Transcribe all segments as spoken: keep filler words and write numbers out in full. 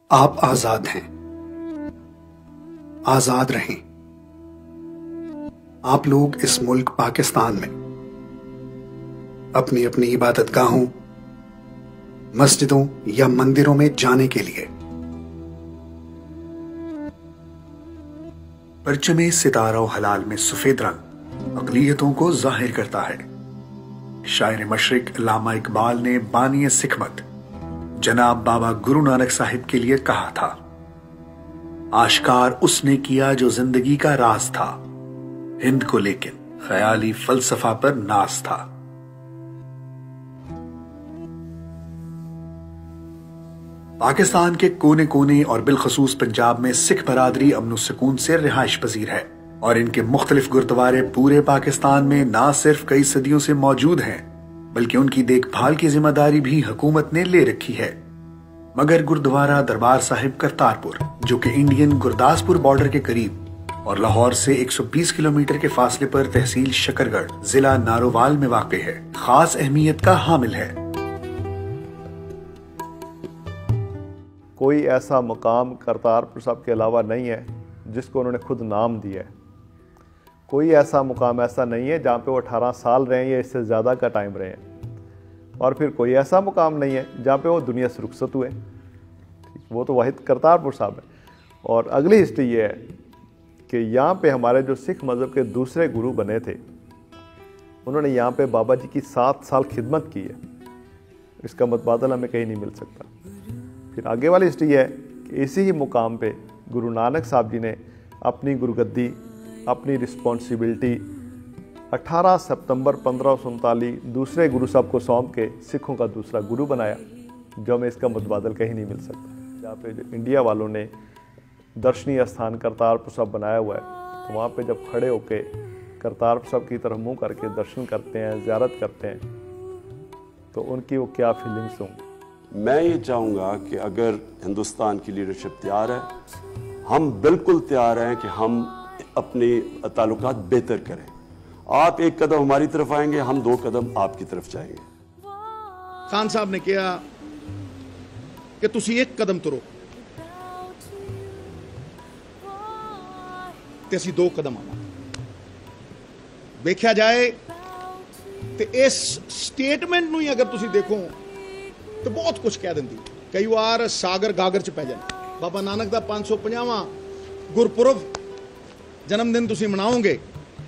آپ آزاد ہیں، آزاد رہیں۔ آپ لوگ اس ملک پاکستان میں اپنی اپنی عبادت گاہوں، مسجدوں یا مندروں میں جانے کے لیے پرچم ستارہ و حلال میں سفید رنگ اقلیتوں کو ظاہر کرتا ہے۔ شاعر مشرق علامہ اقبال نے بانی سکھ مت جناب بابا گرو نانک صاحب کے لیے کہا تھا، آشکار اس نے کیا جو زندگی کا راز تھا، ہند کو لیکن خیالی فلسفہ پر ناز تھا۔ پاکستان کے کونے کونے اور بالخصوص پنجاب میں سکھ برادری امن و سکون سے رہائش پذیر ہے، اور ان کے مختلف گردوارے پورے پاکستان میں نہ صرف کئی صدیوں سے موجود ہیں بلکہ ان کی دیکھ بھال کی ذمہ داری بھی حکومت نے لے رکھی ہے۔ مگر گردوارہ دربار صاحب کرتارپور، جو کہ انڈین گرداسپور بارڈر کے قریب اور لاہور سے ایک سو بیس کلومیٹر کے فاصلے پر تحصیل شکرگڑھ ضلع نارووال میں واقع ہے، خاص اہمیت کا حامل ہے۔ کوئی ایسا مقام کرتارپور صاحب کے علاوہ نہیں ہے جس کو انہوں نے خود نام دیا ہے۔ کوئی ایسا مقام ایسا نہیں ہے جہاں پہ وہ اٹھارہ سال رہے ہیں یا اس سے زیادہ کا ٹائم رہے ہیں، اور پھر کوئی ایسا مقام نہیں ہے جہاں پہ وہ دنیا سے رخصت ہوئے، وہ تو واحد کرتارپور صاحب ہے۔ اور اگلی ہسٹری یہ ہے کہ یہاں پہ ہمارے جو سکھ مذہب کے دوسرے گرو بنے تھے، انہوں نے یہاں پہ بابا جی کی سات سال خدمت کی ہے، اس کا متبادل ہمیں کہیں نہیں مل سکتا۔ پھر آگے والی ہسٹری یہ ہے کہ اسی ہی مقام پہ گرو نانک صاحب جی نے اپنی گروگدی، اپنی رسپانسبلٹی اٹھارہ ستمبر پندرہ سو انتالیس دوسرے گرو صاحب کو سونپ کے سکھوں کا دوسرا گرو بنایا، جو ہمیں اس کا متبادل کہیں نہیں مل سکتا۔ جہاں پہ جو انڈیا والوں نے درشنی استھان کرتارپور صاحب بنایا ہوا ہے، تو وہاں پہ جب کھڑے ہو کے کرتارپور صاحب کی طرف منہ کر کے درشن کرتے ہیں، زیارت کرتے ہیں، تو ان کی وہ کیا فیلنگس ہوں۔ میں یہ چاہوں گا کہ اگر ہندوستان کی لیڈرشپ تیار ہے، ہم بالکل تیار ہیں کہ ہم اپنے تعلقات بہتر کریں۔ آپ ایک قدم ہماری طرف آئیں گے، ہم دو قدم آپ کی طرف جائیں گے۔ خان صاحب نے کہا کہ تسی ایک قدم ترو تے اسی دو قدم آنا۔ دیکھا جائے تو اس سٹیٹمنٹ نو ہی اگر تسی دیکھو تو بہت کچھ کہہ دیندی۔ کئی وار ساگر گاگر چ پہ جانا۔ بابا نانک دا پانچ سو پنجاواں گرپورب جنم دن تسی مناؤ گے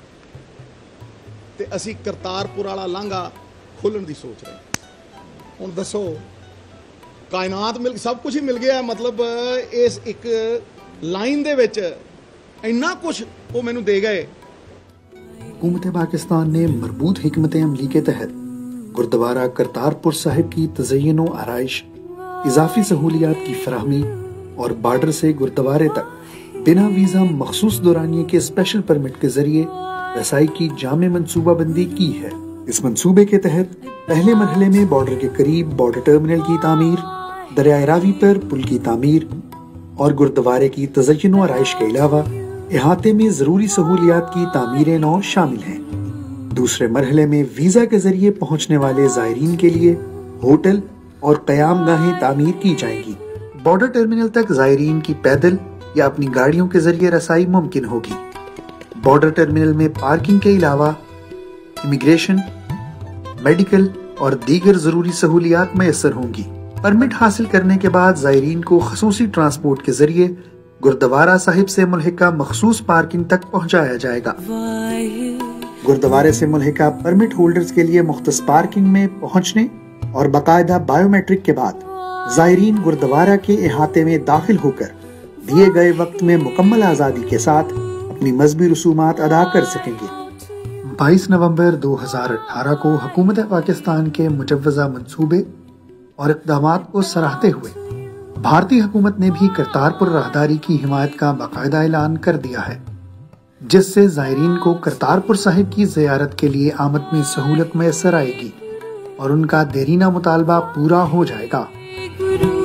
تے اسی کرتارپور والا لانگا کھولن دی سوچ رہے ہیں۔ ہن دسو، کائنات مل سب کچھ ہی مل گیا، مطلب اس ایک لائن دے وچ اینا کچھ وہ مینوں دے گئے۔ حکومت پاکستان نے مربوط حکمت عملی کے تحت گردوارہ کرتارپور صاحب کی تزئین و آرائش، اضافی سہولیات کی فراہمی اور بارڈر سے گردوارے تک بنا ویزا مخصوص دورانیے کے اسپیشل پرمٹ کے ذریعے رسائی کی جامع منصوبہ بندی کی ہے۔ اس منصوبے کے تحت پہلے مرحلے میں بارڈر کے قریب بارڈر ٹرمینل کی تعمیر، دریائے راوی پر پل کی تعمیر اور گردوارے کی تزئین و آرائش کے علاوہ احاطے میں ضروری سہولیات کی تعمیریں نو شامل ہیں۔ دوسرے مرحلے میں ویزا کے ذریعے پہنچنے والے زائرین کے لیے ہوٹل اور قیام گاہیں تعمیر کی جائیں گی۔ بارڈر ٹرمینل تک زائرین کی پیدل یا اپنی گاڑیوں کے ذریعے رسائی ممکن ہوگی۔ بارڈر ٹرمینل میں پارکنگ کے علاوہ امیگریشن، میڈیکل اور دیگر ضروری سہولیات میسر ہوں گی۔ پرمٹ حاصل کرنے کے بعد زائرین کو خصوصی ٹرانسپورٹ کے ذریعے گردوارہ صاحب سے ملحقہ مخصوص پارکنگ تک پہنچایا جائے گا۔ گردوارے سے ملحقہ پرمٹ ہولڈرز کے لیے مختص پارکنگ میں پہنچنے اور باقاعدہ بائیو میٹرک کے بعد زائرین گردوارہ کے احاطے میں داخل ہو کر دیے گئے وقت میں مکمل آزادی کے ساتھ اپنی مذہبی رسومات ادا کر سکیں گے۔ بائیس نومبر دو ہزار اٹھارہ کو حکومت پاکستان کے مجوزہ منصوبے اور اقدامات کو سراہتے ہوئے بھارتی حکومت نے بھی کرتارپور راہداری کی حمایت کا باقاعدہ اعلان کر دیا ہے، جس سے زائرین کو کرتارپور صاحب کی زیارت کے لیے آمد میں سہولت میسر آئے گی اور ان کا دیرینہ مطالبہ پورا ہو جائے گا۔